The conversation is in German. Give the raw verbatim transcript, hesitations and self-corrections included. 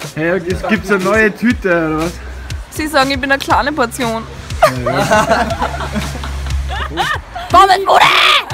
Hey, es gibt so eine neue Tüte, oder was? Sie sagen, ich bin eine kleine Portion. Ja. Bombenbude!